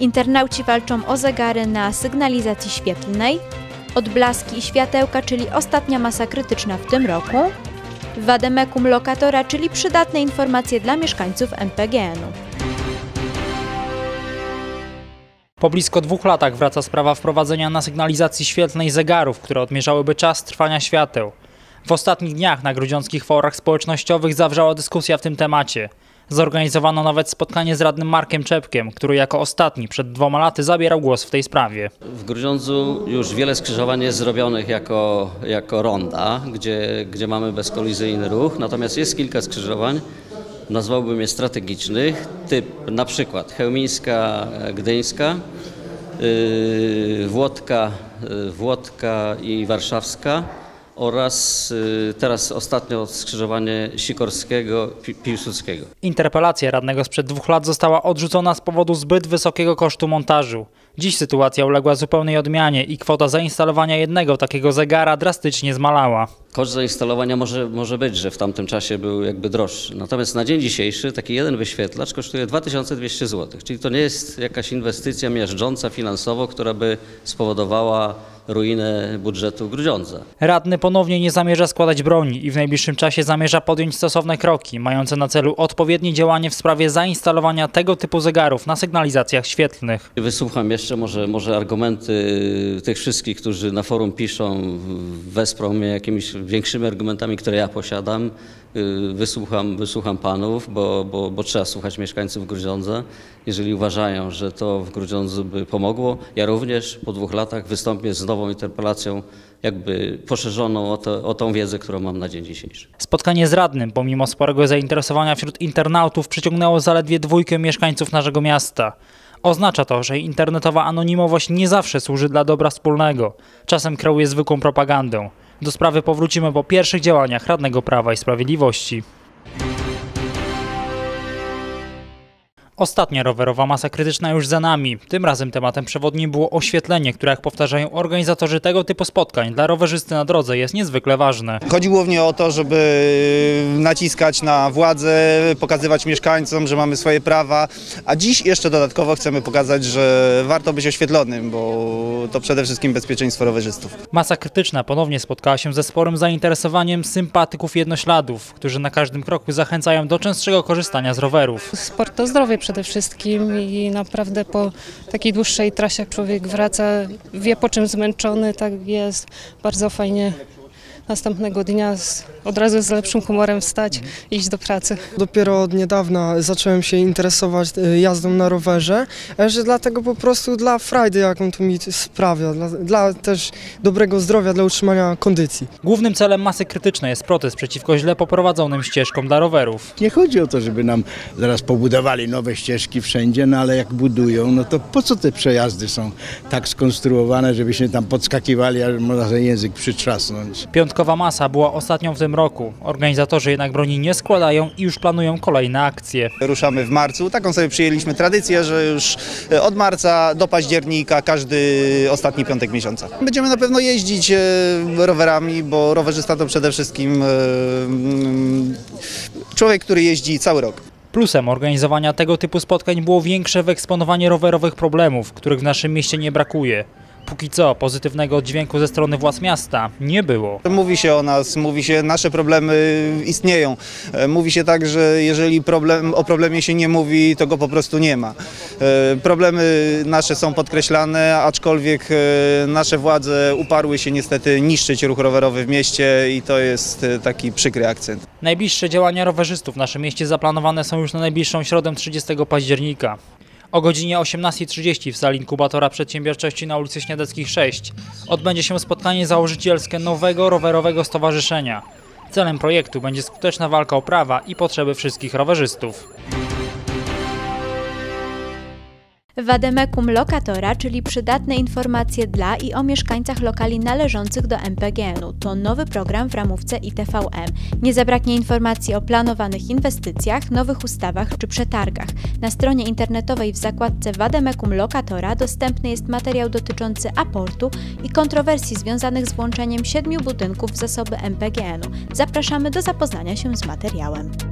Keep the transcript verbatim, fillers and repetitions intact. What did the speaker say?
Internauci walczą o zegary na sygnalizacji świetlnej, odblaski i światełka, czyli ostatnia masa krytyczna w tym roku, vademecum locatora, czyli przydatne informacje dla mieszkańców M P G N u. Po blisko dwóch latach wraca sprawa wprowadzenia na sygnalizacji świetlnej zegarów, które odmierzałyby czas trwania świateł. W ostatnich dniach na grudziąckich forach społecznościowych zawrzała dyskusja w tym temacie. Zorganizowano nawet spotkanie z radnym Markiem Czepkiem, który jako ostatni przed dwoma laty zabierał głos w tej sprawie. W Grudziądzu już wiele skrzyżowań jest zrobionych jako, jako ronda, gdzie, gdzie mamy bezkolizyjny ruch, natomiast jest kilka skrzyżowań, nazwałbym je strategicznych, typ na przykład Chełmińska, Gdyńska, yy, Włodka, yy, Włodka i Warszawska oraz yy, teraz ostatnio skrzyżowanie Sikorskiego, Piłsudskiego. Interpelacja radnego sprzed dwóch lat została odrzucona z powodu zbyt wysokiego kosztu montażu. Dziś sytuacja uległa zupełnej odmianie i kwota zainstalowania jednego takiego zegara drastycznie zmalała. Koszt zainstalowania może, może być, że w tamtym czasie był jakby droższy. Natomiast na dzień dzisiejszy taki jeden wyświetlacz kosztuje dwa tysiące dwieście złotych. Czyli to nie jest jakaś inwestycja miażdżąca finansowo, która by spowodowała ruinę budżetu Grudziądza. Radny ponownie nie zamierza składać broni i w najbliższym czasie zamierza podjąć stosowne kroki, mające na celu odpowiednie działanie w sprawie zainstalowania tego typu zegarów na sygnalizacjach świetlnych. Wysłucham jeszcze może, może argumenty tych wszystkich, którzy na forum piszą, wesprą mnie jakimiś większymi argumentami, które ja posiadam. Wysłucham, wysłucham panów, bo, bo, bo trzeba słuchać mieszkańców Grudziądza. Jeżeli uważają, że to w Grudziądzu by pomogło, ja również po dwóch latach wystąpię z nową interpelacją, jakby poszerzoną o, to, o tą wiedzę, którą mam na dzień dzisiejszy. Spotkanie z radnym, pomimo sporego zainteresowania wśród internautów, przyciągnęło zaledwie dwójkę mieszkańców naszego miasta. Oznacza to, że internetowa anonimowość nie zawsze służy dla dobra wspólnego. Czasem kreuje zwykłą propagandę. Do sprawy powrócimy po pierwszych działaniach radnego Prawa i Sprawiedliwości. Ostatnia rowerowa masa krytyczna już za nami. Tym razem tematem przewodnim było oświetlenie, które, jak powtarzają organizatorzy tego typu spotkań, dla rowerzysty na drodze jest niezwykle ważne. Chodzi głównie o to, żeby naciskać na władzę, pokazywać mieszkańcom, że mamy swoje prawa, a dziś jeszcze dodatkowo chcemy pokazać, że warto być oświetlonym, bo to przede wszystkim bezpieczeństwo rowerzystów. Masa krytyczna ponownie spotkała się ze sporym zainteresowaniem sympatyków jednośladów, którzy na każdym kroku zachęcają do częstszego korzystania z rowerów. Sport to zdrowie przede wszystkim i naprawdę po takiej dłuższej trasie jak człowiek wraca, wie po czym zmęczony, tak jest bardzo fajnie następnego dnia z, od razu z lepszym humorem wstać i iść do pracy. Dopiero od niedawna zacząłem się interesować jazdą na rowerze, że dlatego po prostu dla frajdy, jaką to mi sprawia, dla, dla też dobrego zdrowia, dla utrzymania kondycji. Głównym celem masy krytycznej jest protest przeciwko źle poprowadzonym ścieżkom dla rowerów. Nie chodzi o to, żeby nam zaraz pobudowali nowe ścieżki wszędzie, no ale jak budują, no to po co te przejazdy są tak skonstruowane, żebyśmy tam podskakiwali, aż można sobie język przytrzasnąć. Piątkowa masa była ostatnią w tym roku. Organizatorzy jednak broni nie składają i już planują kolejne akcje. Ruszamy w marcu. Taką sobie przyjęliśmy tradycję, że już od marca do października każdy ostatni piątek miesiąca. Będziemy na pewno jeździć rowerami, bo rowerzysta to przede wszystkim człowiek, który jeździ cały rok. Plusem organizowania tego typu spotkań było większe wyeksponowanie rowerowych problemów, których w naszym mieście nie brakuje. Póki co pozytywnego oddźwięku ze strony władz miasta nie było. Mówi się o nas, mówi się, nasze problemy istnieją. Mówi się tak, że jeżeli problem, o problemie się nie mówi, to go po prostu nie ma. Problemy nasze są podkreślane, aczkolwiek nasze władze uparły się niestety niszczyć ruch rowerowy w mieście i to jest taki przykry akcent. Najbliższe działania rowerzystów w naszym mieście zaplanowane są już na najbliższą środę trzydziestego października. O godzinie osiemnastej trzydzieści w sali inkubatora przedsiębiorczości na ulicy Śniadeckich sześć odbędzie się spotkanie założycielskie nowego rowerowego stowarzyszenia. Celem projektu będzie skuteczna walka o prawa i potrzeby wszystkich rowerzystów. Vademecum locatora, czyli przydatne informacje dla i o mieszkańcach lokali należących do M P G N u. To nowy program w ramówce I T V M. Nie zabraknie informacji o planowanych inwestycjach, nowych ustawach czy przetargach. Na stronie internetowej w zakładce Vademecum locatora dostępny jest materiał dotyczący aportu i kontrowersji związanych z włączeniem siedmiu budynków w zasoby M P G N u. Zapraszamy do zapoznania się z materiałem.